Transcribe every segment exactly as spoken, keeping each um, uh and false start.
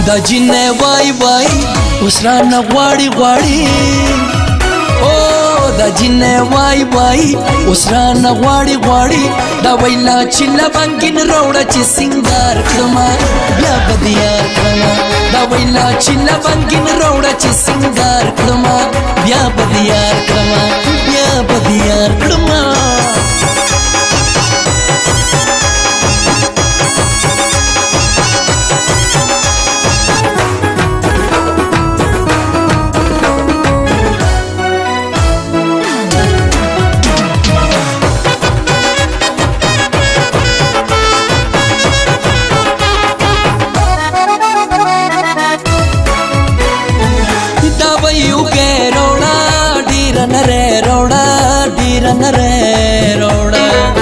دا جنې وای وای اوس رانه غواړي غواړي او دا جنې وای وای اوس رانه غواړي غواړي دا ویلا چې لونګین روړه چې سنگار کړما بیا به دې یار کړما دا ویلا چې لونګین روړه چې سنگار کړما بیا به دې یار کړما بیا به دې یار کړما nare roda dira nare roda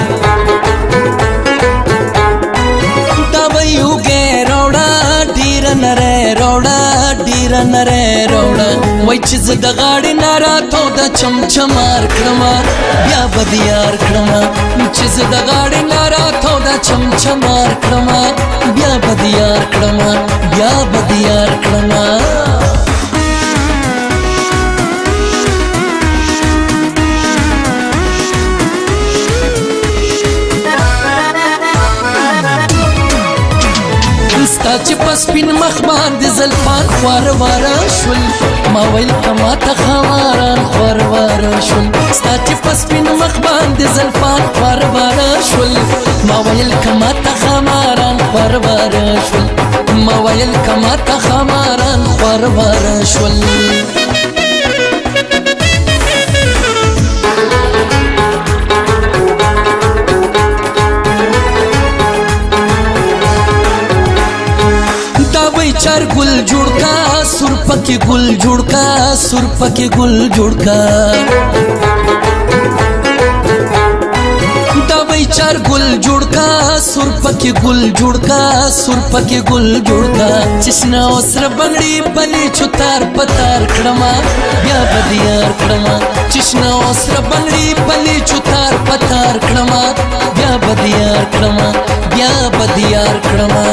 tabayu ge roda dira nare roda dira nare roda wai chiz da gaadi nara to da cham chamar krama bya badiyar krama chiz da gaadi nara to da cham chamar krama bya badiyar krama bya badiyar krama ستا چې پس پین مخ باندې زلفان خوار واره شول ما ویل کما ته خواران خوار واره شول ستا چې پس پین مخ باندې زلفان خوار واره شول ما ویل کما ته خواران خوار واره شول ما ویل کما ته خواران خوار واره شول चार गुल जुड़का सुरप के गुल जुड़का सुरप के गुल जुड़का दवाई चार गुल जुड़का सुरप के गुल जुड़का सुरप के गुल जुड़का चिसना ओसर बंगड़ी बनी चुतार पतार खड़मा या बदियार खड़मा चिसना ओसर बंगड़ी बनी चुतार पतार खड़मा या बदियार खड़मा या बदियार खड़मा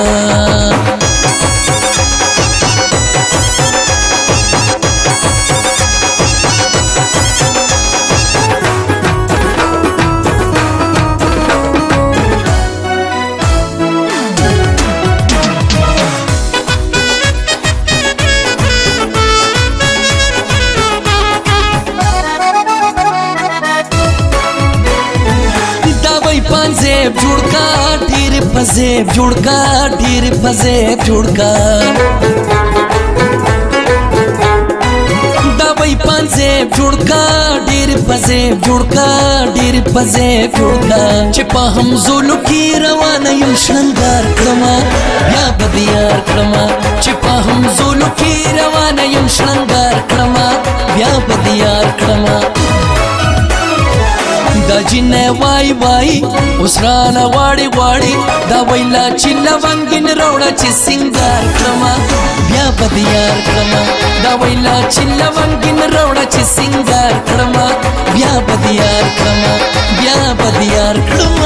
पंजेब जुड़का ढेर फजेब जुड़का ढेर फजेब जुड़का दवाई पंजेब जुड़का ढेर फजेब जुड़का ढेर फजेब जुड़का चिपा हम जोलू की रवाना यम श्रृंगार क्रमा या बदियार क्रमा चिपा हम जोलू की रवाना यम श्रृंगार क्रमा या बदियार क्रमा دا جنې وای وای اوس رانه غواړي غواړي دا ویلا چې لونګین روړه چې سنگار کړما بیا به دې یار کړما دا ویلا چې لونګین روړه چې سنگار کړما بیا به دې یار کړما بیا به دې یار کړما